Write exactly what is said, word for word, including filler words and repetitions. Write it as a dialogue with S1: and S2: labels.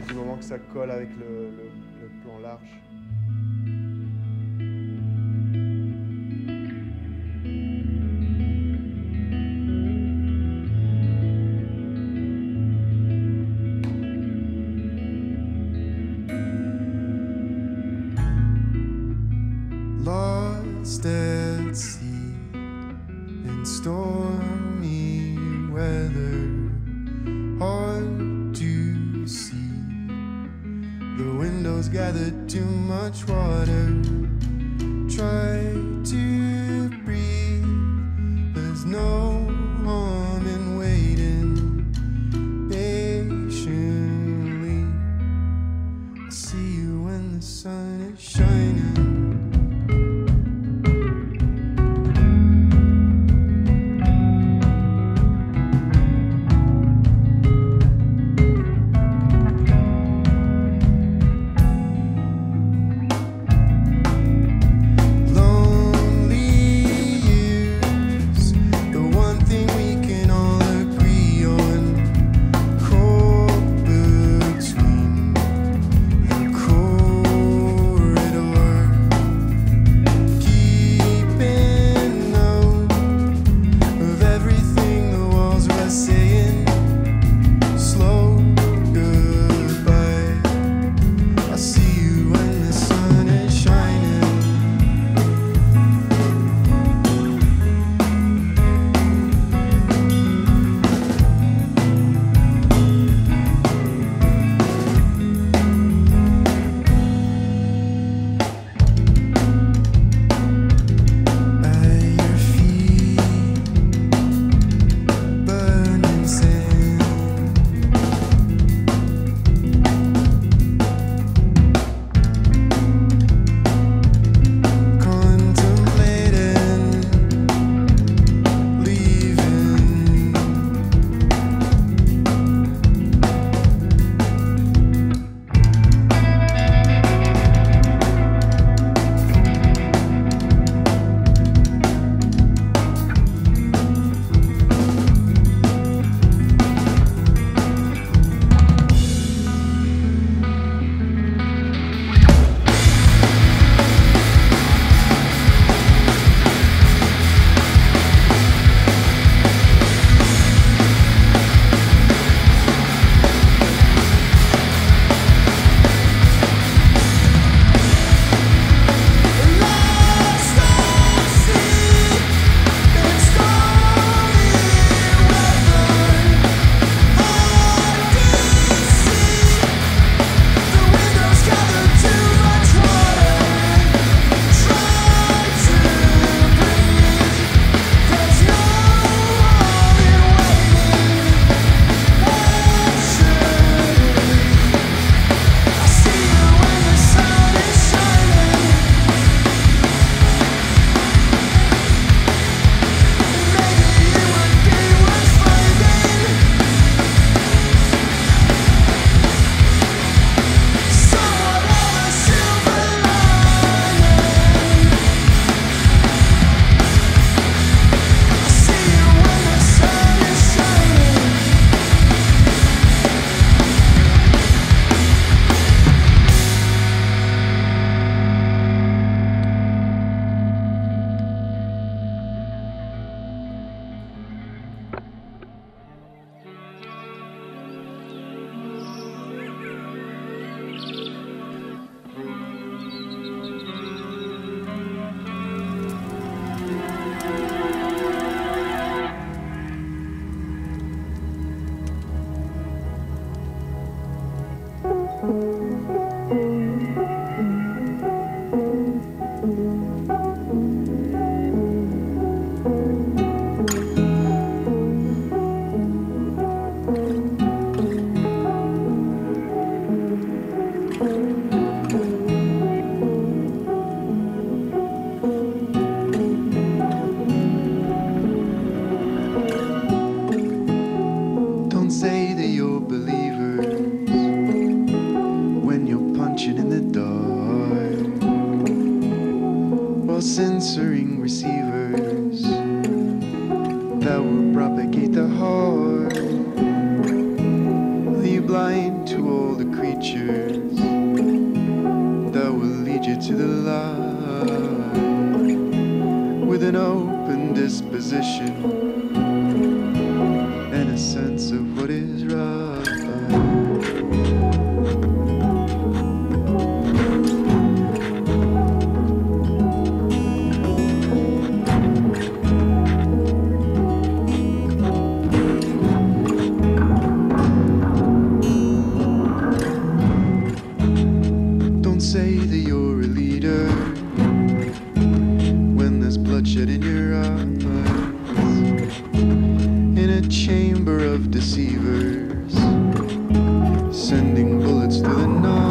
S1: du moment que ça colle avec le, le, le plan large.
S2: Lost at sea in stormy weather, hard to see. The windows gathered too much water. Try to breathe. There's no harm in waiting patiently. I see you when the sun is shining. censoring receivers that will propagate the heart. Are you blind to all the creatures open disposition and a sense of what is right. Don't say that you're a leader when there's bloodshed in your eyes, in a chamber of deceivers, sending bullets through the night.